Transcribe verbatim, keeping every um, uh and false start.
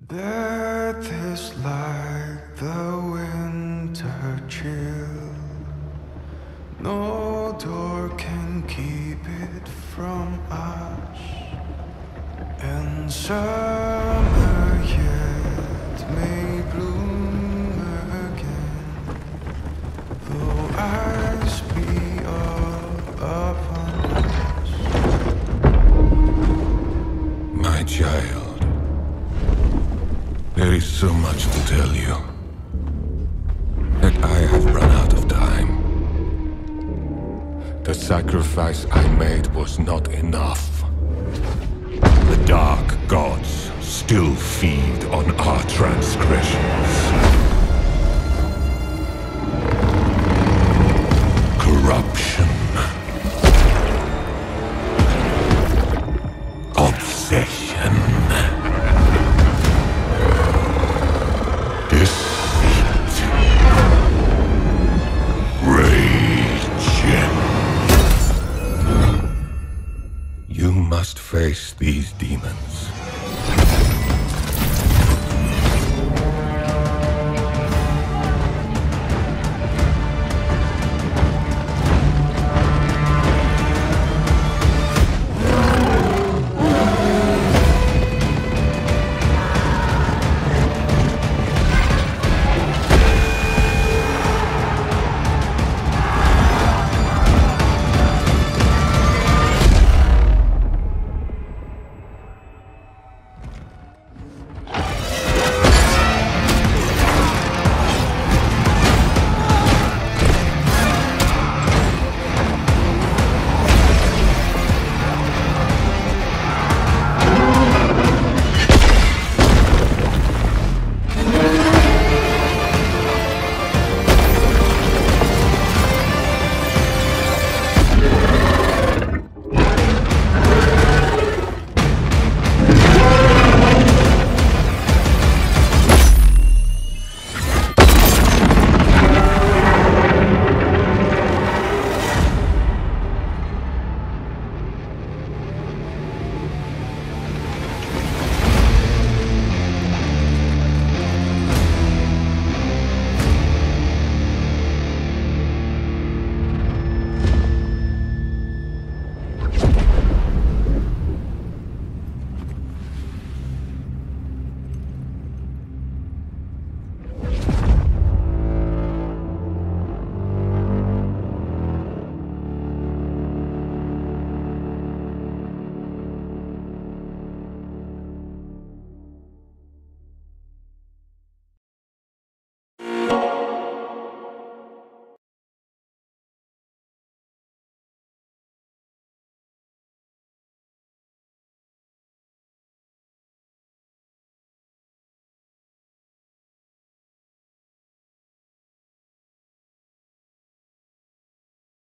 Death is like the winter chill. No door can keep it from us. And summer yet may bloom again, though ice be all upon us. My child, there is so much to tell you, that I have run out of time. The sacrifice I made was not enough. The dark gods still feed on our transgressions. Corruption. Obsession. Deceit. Rage. You must face these demons.